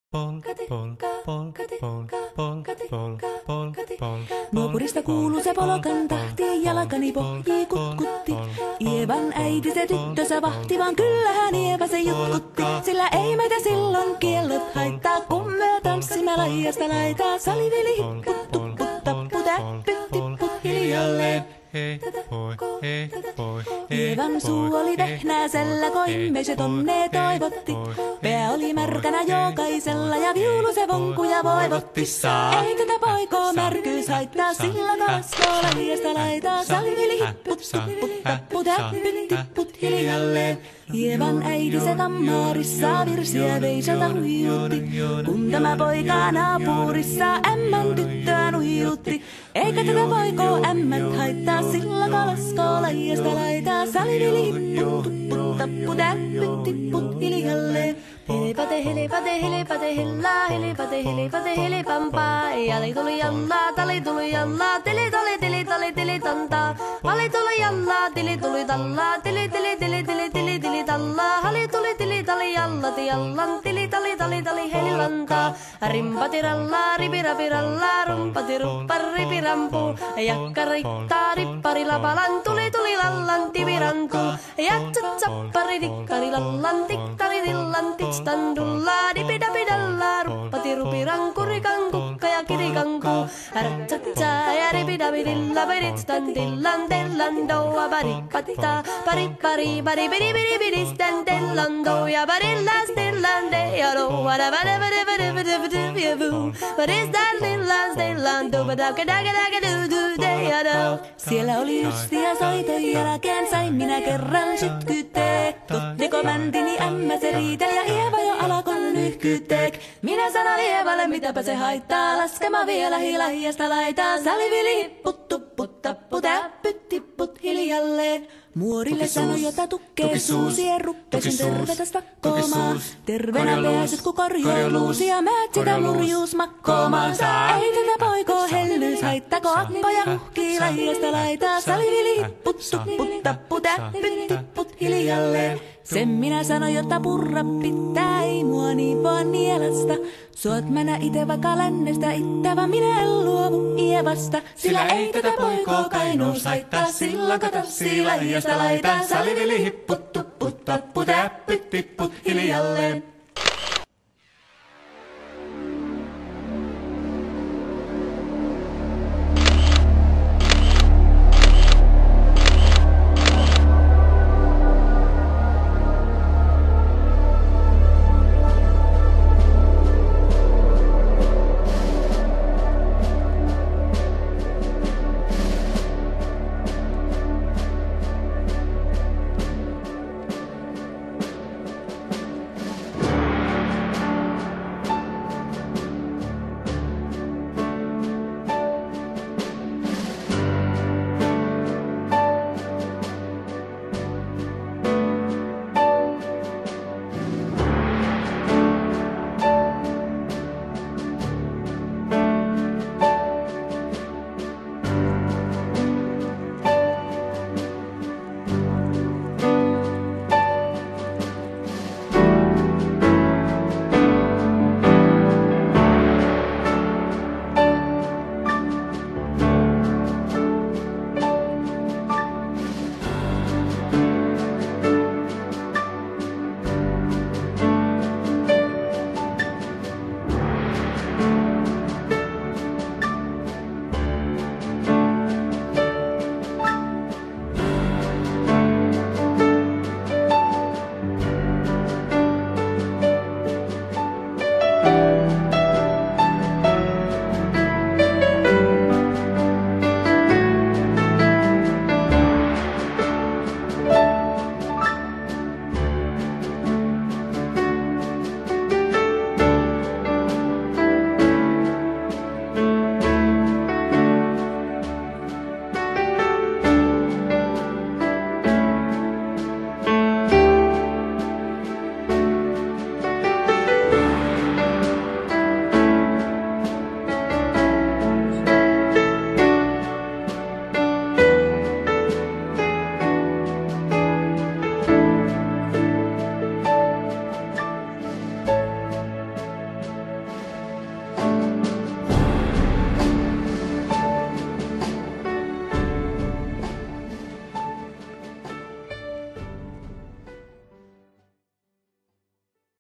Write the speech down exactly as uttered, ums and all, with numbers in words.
Nuopurista kuuluu se polokan tahti, jalkani pohjii kutkutti. Ievan äiti se tyttönsä vahti, vaan kyllähän Ieva se jutkutti. Sillä ei meitä silloin kiellot haittaa, kun me tanssimme laijasta laitaa. Salivili hipput, tupput, tappu, täppyt, tipput hiljalleen. Hei, hoi, hei, hoi, Ievan suu oli vehnäisellä, koimme se tonne toivotti. Pää oli märkänä jokaisella ja viulu se vonkuja voivotti. Ei tätä poikoo märkyys haittaa, sillä kalaskoo laijasta laitaa. Salivili hipput, tupput, tappu, täppyt, tipput hiljalleen. Ievan äiti se kammarissa virsiä veisalta huijutti. Kun tämä poika naapurissa ämmän tyttöä nuijutti. Eikä tätä poikoo ämmät haittaa, sillä kalaskoo laijasta laitaa. Salivili hipput, tupput, tappu, täppyt, tipput hiljalleen. Helipate, helipate, helipate, hellaa, helipate, helipate, helipampaa. Jali tuli jallaa, tali tuli jallaa, tili tuli, tili tuli, tili tantaa. Hali tuli jallaa, tili tuli tallaa, tili tili, tili tili, tili tili tallaa. Hali tuli, tili tali jallati jallan, tili tali, tali tali, helilantaa. Rimpati rallaa, ripirapi rallaa, rumpati ruppar, ripirampu. Jakka riittaa, rippari lapalan, tuli tuli lallan, tivirantu. Jatsat sappari, tikkari lallan, tikkari tillan, tiks. Standulla dipidapidalla ruppati rupiranku rikanku ja kirikanku artsatsa ja ripidapidilla pedit standillan tellan doa paripatta paripari pari piri piri piri standillan doa parilla stillan de ja doa da vada vada vada vada vada vievu paris standillan stillan doa da kada kada kada do de ja do. Siellä oli justia soiton jälkeen sain minä kerran sytkytee. Totteko mäntini ämmä se riitä ja Ieva jo alakon nyhkyteek. Minä sanon Ievalle mitäpä se haittaa, laskema vielä hilahiasta laitaa. Salivili hipput, tupput, tappu, täppyt, tipput hiljalleen. Muorille sanoi jota tukkee suusi ja ruppesin tervetäs vakkoomaan. Terveenä pääset ku korjouluusi ja määt sitä murjuus makkoomaan. Ei tätä poikoo hellyys haittako akkoja uhkii laijasta laitaa. Salivili hipput, tupput, tappu, täppyt, tipput hiljalleen. Sen minä sanoin, jotta purra pitää, ei mua niin vaan nielasta. Suot mänä ite vaikka lännestä ittävä, minä en luovu Ievasta. Sillä ei tätä poikoo kainuus haittaa, sillä kato laijasta laitaa. Salivili hipput, tupput, tappu, täppyt, tipput hiljalleen.